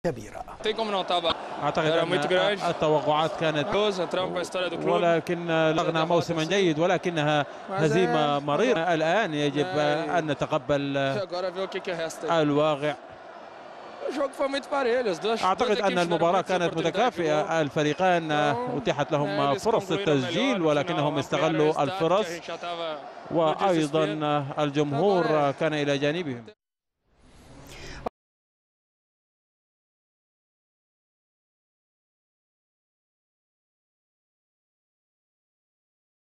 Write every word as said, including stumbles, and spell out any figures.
كبيرة. أعتقد أن التوقعات كانت، ولكن لغنا موسما جيد، ولكنها هزيمة مريرة. الآن يجب أن نتقبل الواقع. أعتقد أن المباراة كانت متكافئة، الفريقان أتيحت لهم فرص التسجيل ولكنهم استغلوا الفرص، وأيضا الجمهور كان إلى جانبهم.